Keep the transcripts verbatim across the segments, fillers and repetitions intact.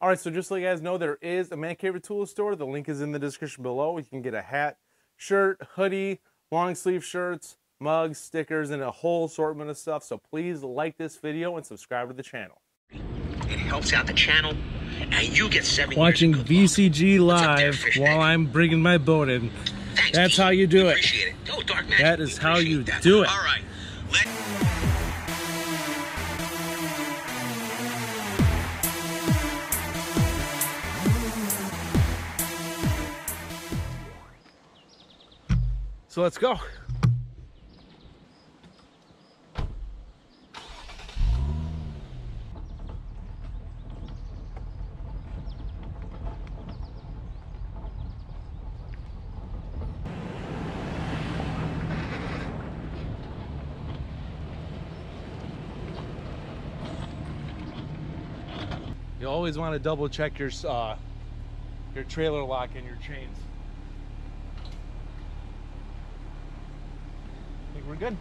All right, so just so you guys know, there is a Man Cave Tool store. The link is in the description below. You can get a hat, shirt, hoodie, long sleeve shirts, mugs, stickers, and a whole assortment of stuff. So please like this video and subscribe to the channel. It helps out the channel, and you get seven Watching years V C G live Fish while Tank? I'm bringing my boat in. Thanks, That's Pete. how you do We it. Appreciate it. Go, Dark Magic. That is We how you appreciate that. do it. All right. Let So let's go. You always want to double check your uh, your trailer lock and your chains. I think we're good.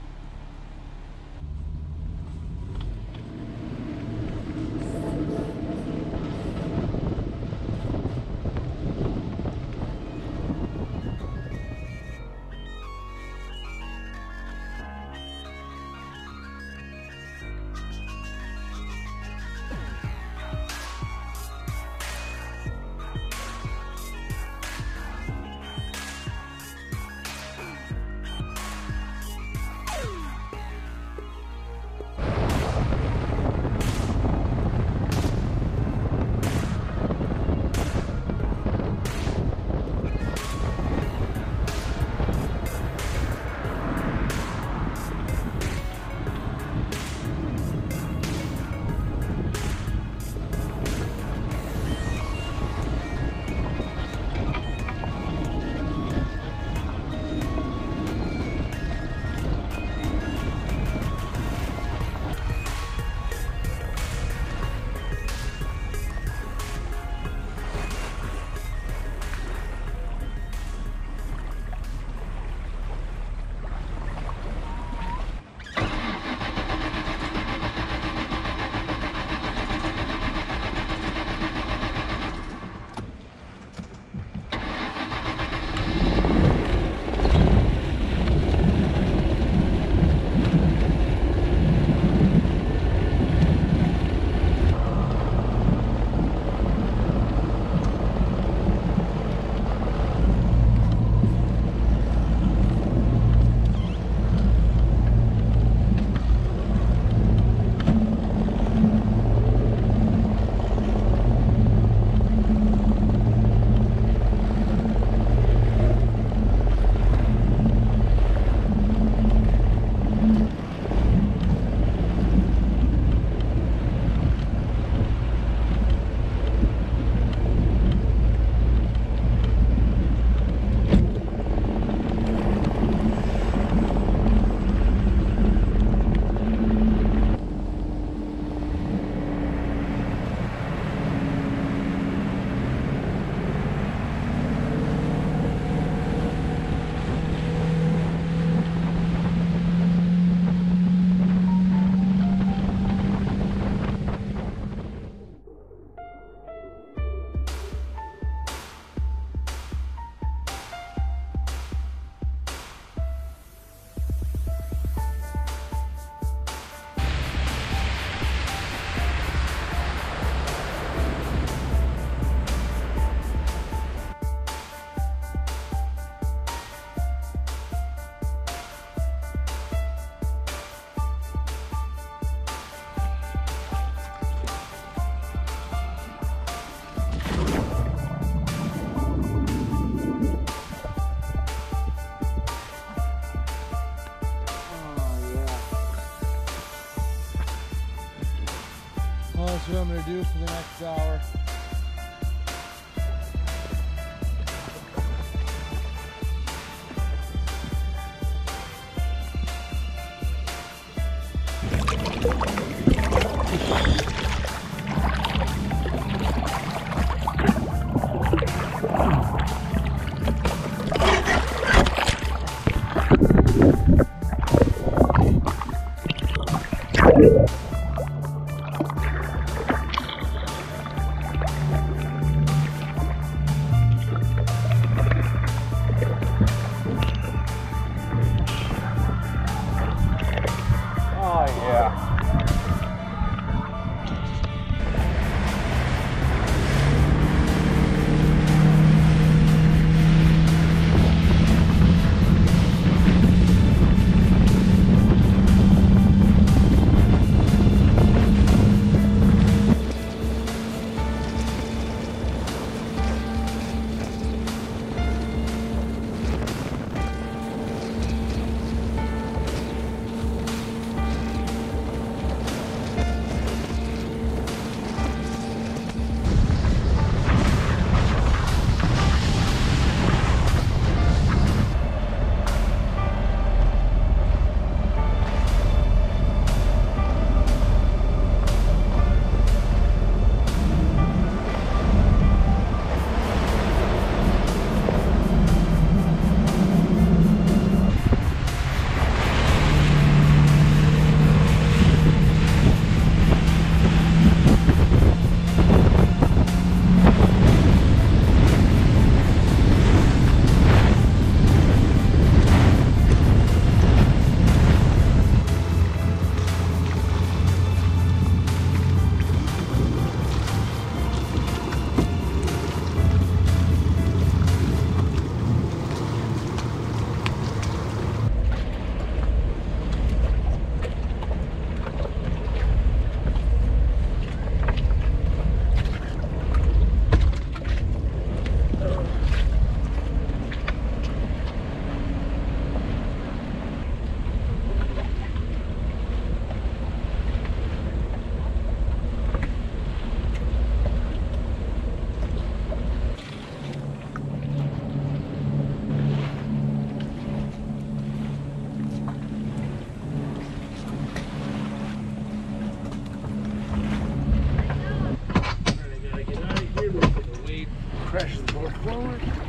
That's what I'm going to do for the next hour. forward.